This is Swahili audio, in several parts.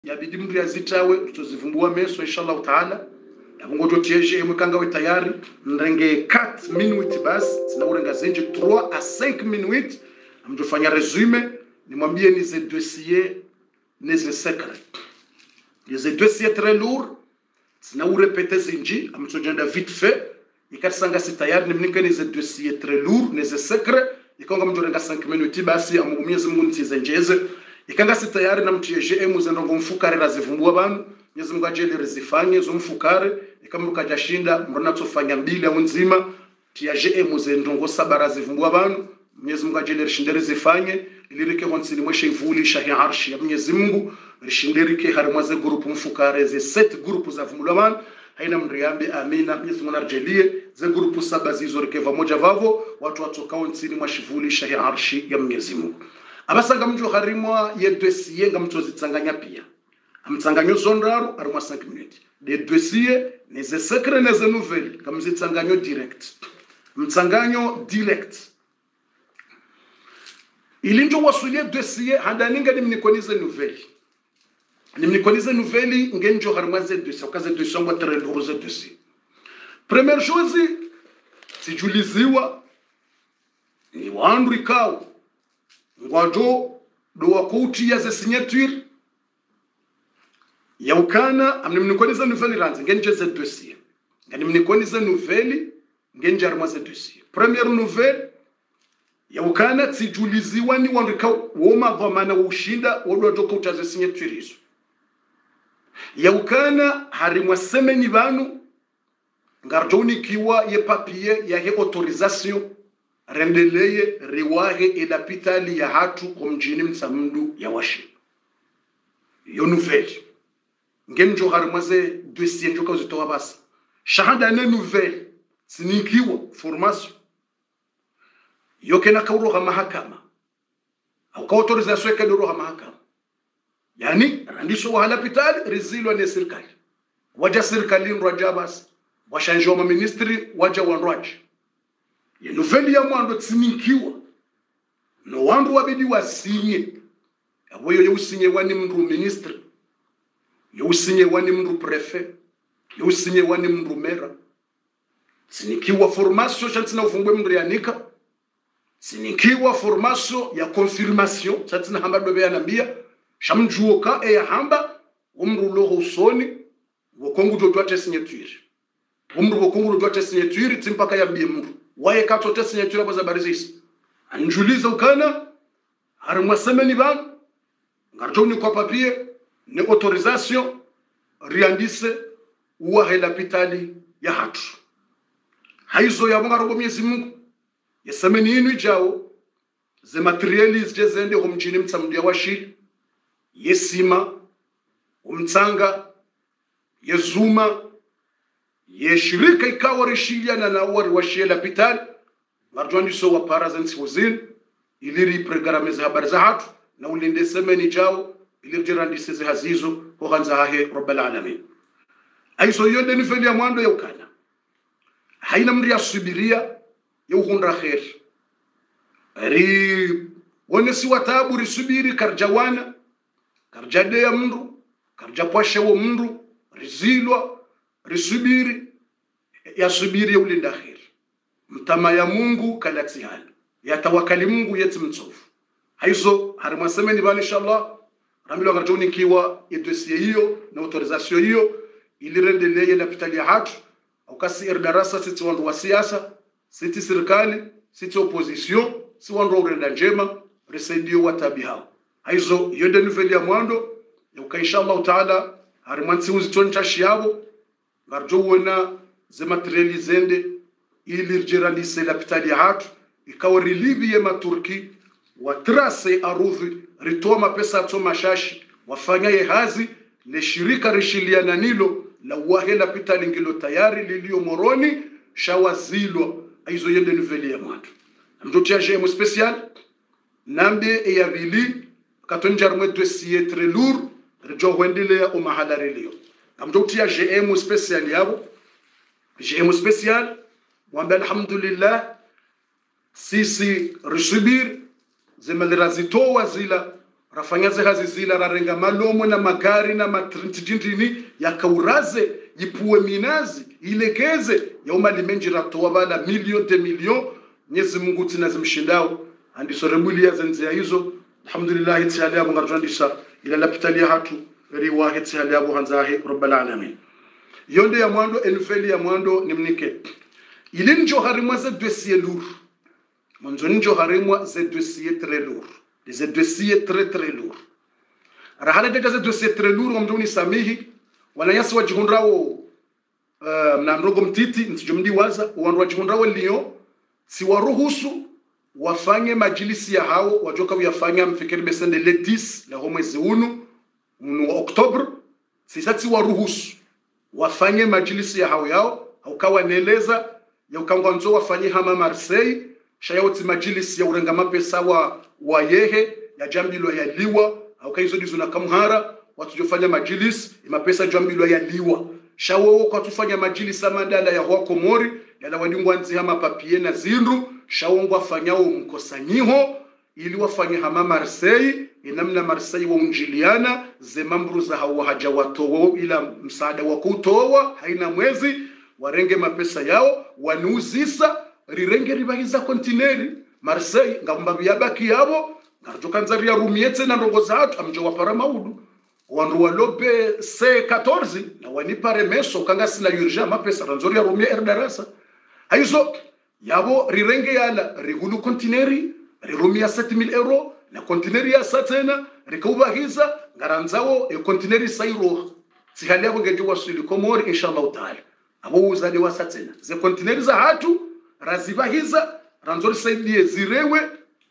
yabidi mtu yazitawe tuzivumbua meso inshallah taala yabongojo tieje mukanga we tayari ndenge 4 minutes basi tunaurenga zinje 3 à 5 minutes amjofanya resume nimwambie ni ze dossier ni ze secret les dossiers très lourds tunaure répéter zinji amtojenda vite fait ikasanga si tayari nimnika ni ze dossier très lourds ni ze secret ikonga mjorenga 5 minutes basi amugumyeze Mungu ntize njeze ikanga si tayari na mtieje emuzendo ngomfukare razivumbua banu Mwenyezi Mungu ajeli rizifanye zo mfukare ikamruka jashinda mbona tsofanya mbili ya nzima tiaje emuzendo ngo sabara zivumbua banu Mwenyezi Mungu ajeli rishindere zifanye ilirike honsini mweshe ivuli shahi arshi ya Mwenyezi Mungu rishinderike harimwaze grupu mfukare ze 7 grupu za vumbula banu haina mriambe amina Mwenyezi Mungu arjelie ze grupu 7 zizorike pamoja vavo watu watokao nsini mwashivuli shahi arshi ya Mwenyezi Mungu abasanga mjo harimwa ye dossier ngamtozi tsanganya pia amtsanganyo zondaru arimwa 5 minutes de dossier ne ze secret ne ze nouvelle kamzi tsanganyo direct mtsanganyo direct ilinjo wasulie dossier handaninga nimnikonize nouvelle ngenjo harimwa ze dossier kaze dossier ngwa très lourd ze dossier première chose sijuliziwa ni wandu ikao ngwajo do wakoti ya ze signature ya ukana amnimnikoniza nouvelle ranze ngenje ze dossier nganimnikoniza nouvelle ngenje arma ze dossier première nouvelle ya ukana tijuliziwa ni wandika woma dhamana ushinda wodo kota ze signature hizo ya ukana harimwa semeni banu ngarjoni kiwa ye papier ya he autorisation rendeleye riwahe ilapitali ya hatu kumjini msamdu ya washi yo nouvelle ngenjo harimwaze dossier njoka uzitoa basi shahada ne nouvelle sinikiwa formation yoke na kauroha mahakama au ka autorisation yake roha mahakama yani randisho wa halapitali rizilwa ne serikali waja serikali nroja basi washanjo ma ministry waja wanroja ye nouvelle ya mwando tsinikiwa no wandu wabidi wasinye aboyo yusinye wani mndu ministre yusinye wani mndu prefet yusinye wani mndu mera tsinikiwa formation chantina ufumbwe mndu yanika tsinikiwa formation ya confirmation chantina hamba dobe yanambia shamjuoka ya hamba umru loho usoni wokongu dodwate signature umru wokongu dodwate signature timpaka yambie mndu waye katote signature baza barizisi anjuliza ukana harimwa semeni ban ngarjoni kwa papier ne autorisation riandise uwa hela pitali ya hatu haizo ya mwanga robo Mwenyezi Mungu ya semeni inu jao ze materialis jezende humjini mtsamdia washi yesima umtsanga yezuma yeshirika ikawa rishiliana na wari washela pitali ngarjoni so wa parazensi wazin iliri programmeza habari za hatu na ulinde semeni jao iliri jirandise ze hazizo ko ganza hahe rabbal alamin aiso yonde ni feli ya mwando ya ukana haina mri ya subiria ya uhundra khair ri wone si watabu risubiri karjawana karjade ya mndu karjapwashe wo mndu rizilwa risubiri ya subiri ya ulinda khair mtama ya Mungu kalatsihana ya tawakali Mungu yeti mtsofu haizo harimwa semeni bali inshallah ramilo ngarjoni kiwa dossier hiyo na autorisation hiyo ilirendeleye la pitali ya hatu au kasi darasa sisi wandu wa siasa sisi serikali sisi opposition si wandu urenda njema resaidio watabi hao haizo yende nouvelle ya mwando ya inshallah taala harimwa ntsiuzi toncha shiabo ngarjo wona ze materializende ili jirandise la pitali ya hatu ikawa relibi ya maturki watrase arudhi ritoma pesa toma shashi wafanya ye hazi le shirika rishiliana nilo la wahela pitali ngilo tayari lilio moroni shawazilo aizo yende nouvelle ya mwatu mdotia jemo special nambe e yabili katonjar mwe dossier très lourd rejo wendile ya umahala relio mdotia jemo special yabo jemo special wamba alhamdulillah sisi risubir zemalrazito wazila rafanya hazi zila rarenga malomo na magari na matrintijindini yakauraze yipuwe minazi ilekeze yauma limenji ratoa bala milioni de milioni Mwenyezi Mungu tinazimshindao andi sorebulia zenze hizo alhamdulillah tsali abo ngarjandisha ila lapitalia hatu riwa tsali abo hanzahi rabbal alamin yonde ya mwando enfeli ya mwando nimnike ili njo harimwa za dossier lourd mwanzo njo harimwa za dossier très lourd des dossiers très lourd rahala de dossier très lourd mjoni samihi wanayasi wajihundrawo na ndogo mtiti ntijumdi waza wandu wajihundrawo lio si waruhusu wafanye majilisi ya hao wajoka uyafanya mfikiri besende le 10 la mwezi wa Oktober sisati waruhusu wafanye majilisi ya hao yao haukawa neleza ya ukangwanzo wafanye hama Marseille shayauti majilisi ya urenga mapesa wa yehe ya jambilo ya liwa haukaizo dizo na kamuhara watu jofanya majilisi mapesa jambilo ya liwa shawo kwa tufanya majilisi amandala ya hoa Komori yala wadingwa nzi hama papie na zindu shawongwa fanyao mkosanyiho ili wafanye hama Marseille inamna Marseille wa unjiliana ze mambru za hawa haja watowo ila msaada wa kutowa haina mwezi warenge mapesa yao wanuzisa rirenge ribahiza kontineri Marseille ngamba byabaki yabo ngarjoka nzari ya rumiete na ndongo za hatu amjo wapara maudu wandu walobe C14 na wanipare meso kanga sina urgent mapesa ranzori ya rumie erdarasa haizo yabo rirenge yala rigulu kontineri rirumia 7000 euro na kontineri ya satena rikaubahiza ngaranzao e kontineri sairo sihali yabo ngeje wasuli Komori inshallah taala abo uzali wa satena ze kontineri za hatu razibahiza ranzori saidie zirewe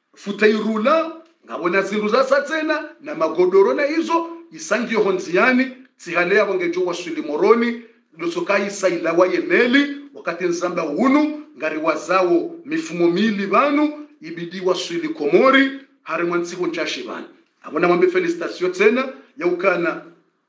futairula ngabona zindu za satena na magodoro na hizo isangio honziani sihali yabo ngeje wasuli Moroni losokai saila wa yeneli wakati nzamba unu ngari wazao mifumo mili banu ibidi wasuli Komori harimwansiho nchashi banu abona mwambe felicitation tena ya ukana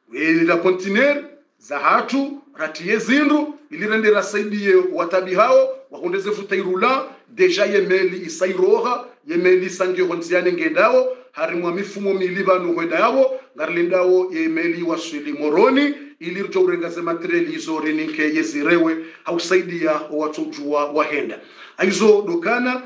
la kontineri za hatu ratiye zindu ilirende rasaidie watabi hao wakondeze futairula deja yemeli isairoha yemeli sangio honziane ngendao harimwa mifumo mili banu hwedao ngarlindao yemeli wasuli Moroni ili rjo urengaze materiali hizo renike yezirewe hausaidia watu jua wahenda aizo dokana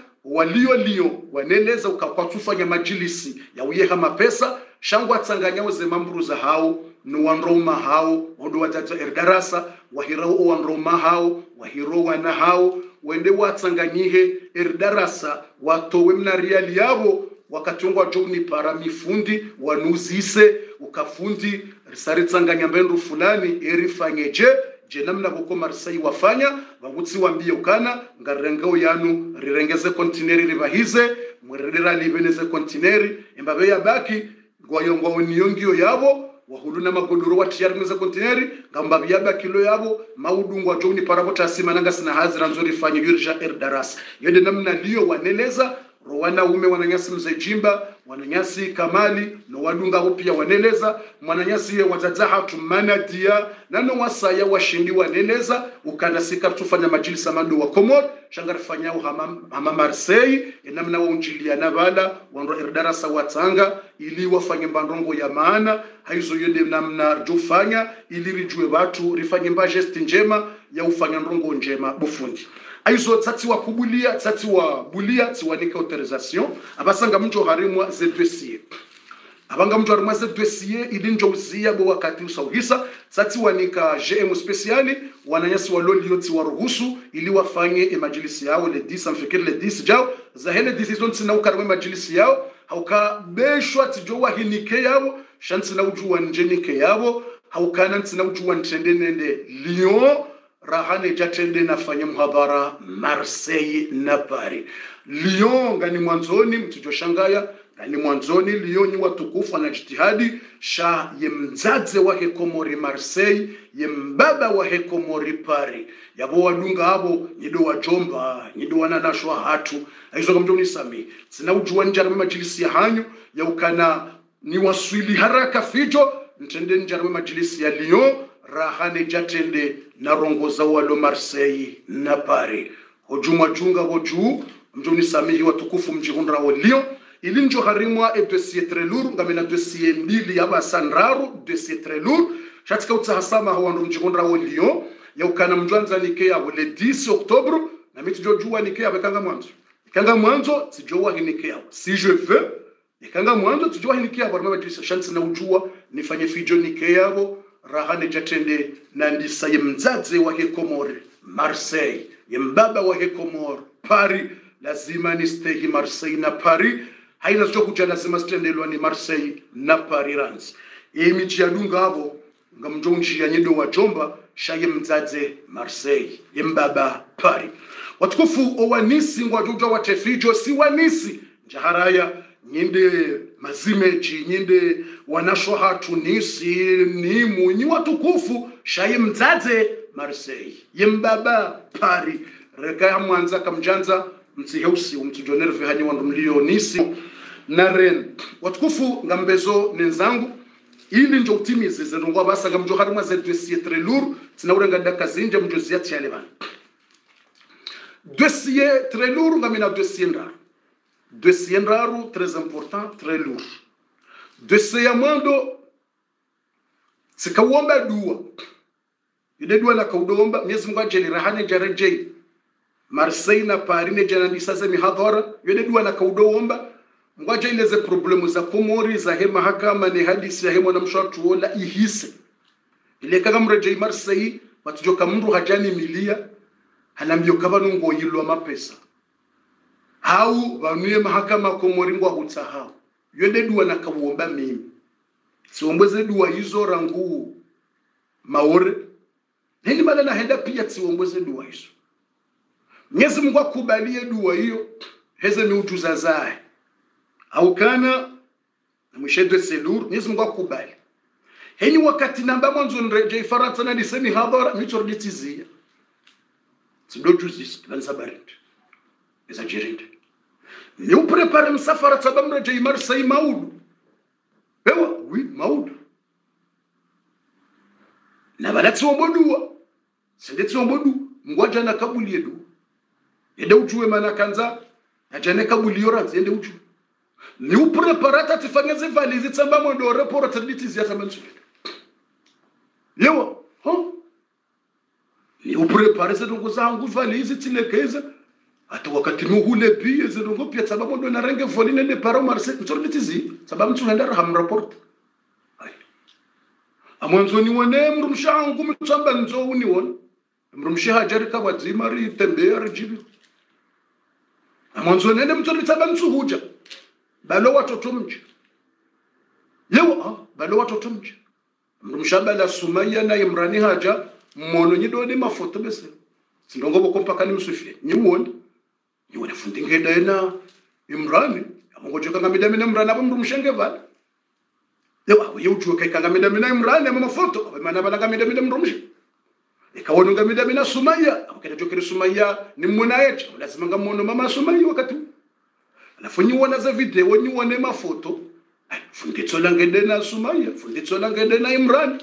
walio waneleza ukakwatufanya majilisi ya uyeha mapesa shangwa tsanganyao ze mamburu za hao no wanroma hao ondo watata erdarasa wahirao wanroma hao wahiro wana hao wende watsanganyihe erdarasa watowe mnariali yabo wakatungwa joni para mifundi wanuzise ukafundi risari tsanganya mbendu fulani erifanyeje je namna boko Marseille wafanya bagutsi wambie ukana ngarengao yanu rirengeze kontineri ribahize mwerera libeneze kontineri embabe ya baki ngoyongo oniyongio yabo wahuluna magodoro watiyarmeze kontineri ngamba byaba kilo yabo maudungwa joni parabota simananga sina hazira nzori fanye yurja erdaras yende namna liyo waneleza Rwana ume wananyasi mzejimba, wananyasi kamali, no wadunga upia waneleza, wananyasi wazazaha tumana dia, nano wasaya washindi waneleza, ukanasika tufanya majilisa mandu wa Komori, shangarifanya hama Marseille, enamna wa unjilia navala, wanro erdarasa watanga, ili wafanye mbandongo ya maana, haizo yende namna jufanya, ili rijue watu, rifanye mba gesti njema, ya ufanya ndongo njema bufundi. Aizo tati wa kubulia, tati wa bulia, tiwanika autorisation. Abasanga mjo harimwa ze dossier. Abanga mjo harimwa ze dossier, ili njo uzia bo wakati usauhisa. Tati wanika GM speciali, wananyasi waloli yoti waruhusu, ili wafanye majilisi yao, le 10, amfikiri le 10 jao. Zahele decision tina ukarwe majilisi yao. Hauka beshwa tijowa hinike yao, shanti na ujuwa njenike yao. Haukana tina ujuwa nchende nende Lyon, rahane jatende nafanya muhabara Marseille na Paris. Lyon ngani mwanzoni mtujoshangaya, ngani mwanzoni Lyon ni watukufu na jitihadi sha yemzaze wahe Komori Marseille, yembaba wahe Komori Paris. Yabo wadunga habo nido wajomba, nido wananashwa hatu. Aizo kamjoni sami. Sina ujuwa njarame majilisi ya hanyu, ya ukana ni waswili haraka fijo, ntende njarame majilisi ya Lyon, rahane jatende na rongoza walo Marseille na Paris. Hojuma junga hoju mjoni samihi watukufu mjihundra wa Lyon ili njo harimwa dossier très lourd ngamena dossier mbili yaba sanraru dossier très lourd chatika utsahasama hawandu mjikondra wo Lyon ya ukana mjwanza nike ya le 10 octobre na mitu jojua nike ya kanga mwanzo sijua nike ya si je veux kanga mwanzo sijua nike ya barama badisa chance na ujua nifanye fijo nike yabo rahane jatende na ndisa yemzaze wake Komore Marseille yembaba wake Komore Paris lazima nistehi Marseille na Paris haina sio kuja lazima stendelwa ni Marseille na Paris rans miji ya dunga hapo ngamjonji ya nyedo wa Jomba shaye mzaze Marseille yembaba Paris watukufu owanisi ngwajuja watefijo si wanisi njaharaya nyinde mazimeji nyinde wanashoha Tunisi ni munyi watukufu shaye mzaze Marseille yembaba Paris reka mwanza kamjanza mtiheusi umtujonerve hani wandu mlionisi na ren watukufu ngambezo nenzangu ili njo utimize zenongwa basa ngamjo harima za dossier très lourd tinaurenga daka zinje mjozi yati yale bana dossier très lourd ngamina dossier ndaru très important très lourd dossier ya mwando sikawomba dua ile dua la kaudomba Mwenyezi Mungu ajeli rahane jareje Marseille na Paris ne jana ndisaze mihadhara yule dua na kaudomba ngwaje ileze problemu za Komori za hema hakama ni hadisi ya hema na mshatu wala ihise ile kama mreje Marseille watujoka mndu hajani milia hanambio kabanu ngo yilwa mapesa hau banuye mahakama Komori ngwa hutahau yule dua na kauomba mimi siombeze dua hizo rangu maore nini bala na henda pia siombeze dua hizo Mwenyezi Mungu akubalie dua hiyo heze ni ujuza zae au kana na mshedo selur Mwenyezi Mungu akubali heni wakati namba mwanzo nreje Ifaransa na diseni hadhara mitorditizia sido juzis lansabarit exagerate ni uprepare msafara tabamreje Marseille maudu ewa oui maudu na balati ombodua sendeti ombodu ngwaja na kabuli edu ede ujue mana kanza ajane kabuli yora zende ujue ni upreparata tifanyeze valizi tsamba mondo report activities ya samansu yewa ni uprepare se dongo zangu valizi tilekeza hata wakati nuhule pia ze dongo pia tsamba mondo na range voline ne paro Marseille activities sababu mtu henda raham report amwanzo ni wone mrumshangu mtsamba nzo uniwona mrumsha hajari ka wazimari tembea jibi amwanzo nende mtu tsamba nsuhuja balo watoto mji yewa balo watoto mji mrumshaba la Sumaya na Imrani haja mmono nyido ni mafoto bese sindongo bokompa kani msufie nyimuone niwone fundinge daina Imrani amongoje kanga midami na Imrani abo mrumshenge bala yewa yujue kai kanga midami na Imrani abo mafoto abana bala kanga midami na mrumshi ikawona kanga midami na Sumaya abakenda jokere Sumaya ni mmona yetu lazima ngamono mama Sumaya wakati alafu niona za video nione mafoto funditsola ngende na Sumaya funditsola ngende na Imran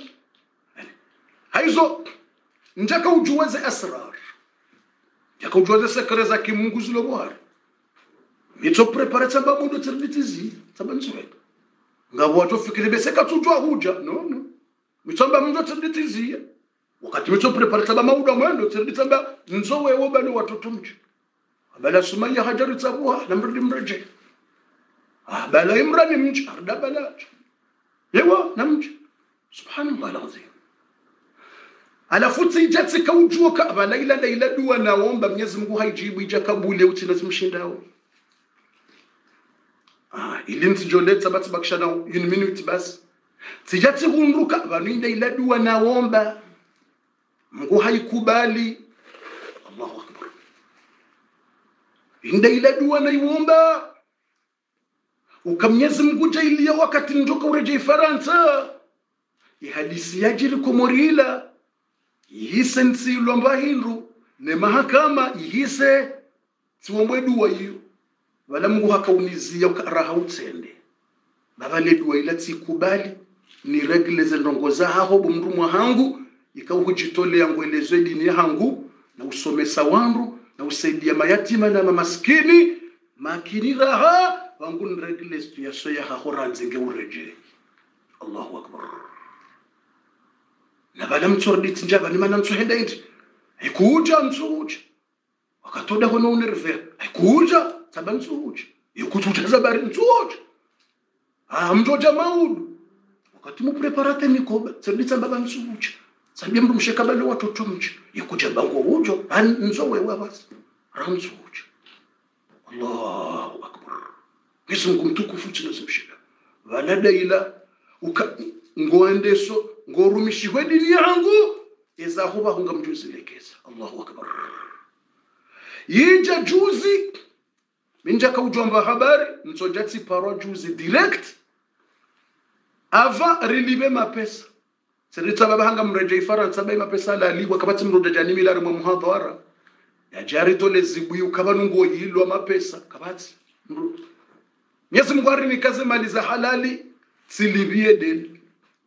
haizo njaka ujuweze asrar njaka ujuweze sekre za kimungu zilo bwara mito prepare tsamba modo tservitizi tsamba ntswe ngabo watu fikiri beseka tujwa huja no mitsamba modo tservitizi wakati mito prepare tsamba mauda mwendo tsamba nzowe wo bali watoto mji bala Sumaya hajaru tsabuha namrudi mreje bala Imrani mji arda bala yewa namji subhanallah alazim alafu tijati kaujua ka bala ila dua naomba Mwenyezi Mungu haijibu ija kabule utina zimshindao ili ntijoleta bati bakishana 1 minute basi tijati hunruka bala ila dua naomba Mungu haikubali Allahu akbar inda ila dua na iomba ukamnyezi Mungu jailia wakati ndoka ureje Ifaransa ihadisi yajiri Komorila ihise nsilwa mbahindu ne mahakama ihise siwombwe dua hiyo wala Mungu hakaunizia ukaraha utsende babale dua ila tikubali ni regle zendongoza haho bomndu mwahangu ikawujitolea ngwelezwe dini yangu na usomesa wangu na usaidia mayatima na mamaskini makini raha wangun regle situation ya khoranze nge ureje. Allahu akbar. Na bala mtsordi tinjaba ni mana mtsohenda indi. Ikuja mtsuja. Wakatoda hono unerve. Ikuja taba mtsuja. Ikutuja zabari mtsuja. Mjoja maudu. Wakati mu preparate mikoba, tsabitsa baba mtsuja. Sabia mndu mshekabale watoto mchi. Ikuja bango ujo, nzo wewe basi. Ramtsuja. Allahu akbar. Ngisungu mtukufu tunazimshika. Walada ila ngoendeso ngorumishwe dini yangu eza huba hunga mjuzi lekeza. Allahu akbar. Yija juzi minja kaujomba habari msojati parwa juzi direct ava relive mapesa serita baba hanga mreje ifaransa bai mapesa la liwa kabati mroda jani milari mwa muhadhara ya jari tole zibuyu kabanungo yilwa mapesa kabati Nyezi mgwari ni kazi mali za halali silibie deni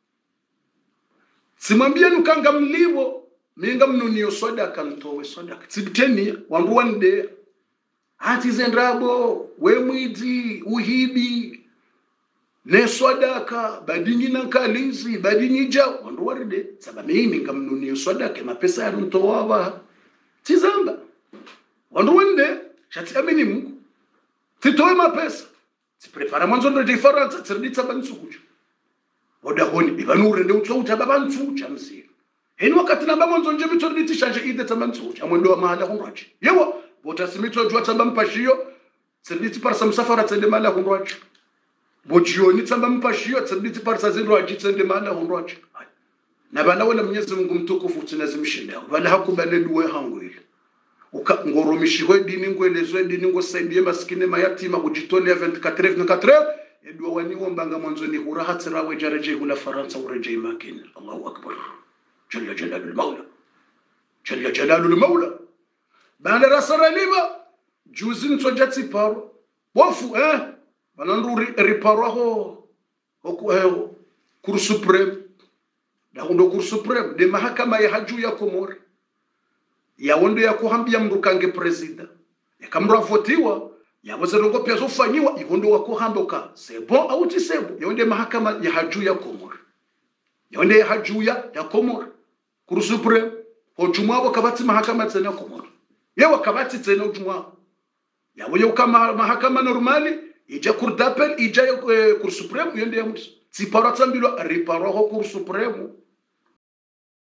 simambia nukanga mliwo minga mnunio sodaka mtowe sodaka tibiteni wangu wande hati zendrabo wemwidi uhibi ne sodaka badinyi nankalizi badinyi ja wandu waride saba mimi nga mnunio sodaka mapesa ya mtowa tizamba wandu wande shati amini Mungu titowe mapesa prepara mwanzo ndo diferanza tsirditsa bantsukuja oda honi ibanu rende utsouta babantsuja mzira heni wakati namba mwanzo nje mitorditi shanje ide tsamantsuja amwendo wa mahala hunrachi yewa bota simito jwa tsamba mpashiyo tsirditsi parsa msafara tsende mahala hunrachi bojioni tsamba mpashiyo tsirditsi parsa zinrachi tsende mahala hunrachi na bana wala Mwenyezi Mungu mtukufu tunazimshinda wala hakubale duwe hangwile ngoromishwe dini ngwelezwe dini ngosaidie maskini mayatima kujitolea 24 edwa wani wombanga mwanzo ni huraha tsirawe jaraje hula faransa ureje makini. Allahu akbar. Jalla jalalul maula. Jalla jalalul maula. Bana rasara liba juzi ntsojatsi paro bofu banandu riparo ho Cour supreme da ndo Cour supreme de mahakama ya haju ya Komori ya wondo ya kuhambia mrukange president yakamra votiwa ya wazerongo pia zofanyiwa ivondo wa kuhamboka sebo au tisebo yonde mahakama ya haju ya Komori yonde ya haju ya Komori Cour supreme hojuma wakabati mahakama tena Komori ye wakabati tena ujuma ya woyo kama mahakama normali ija Cour d'appel ija Cour supreme yonde ya musi sipara tambilo riparo ho Cour supreme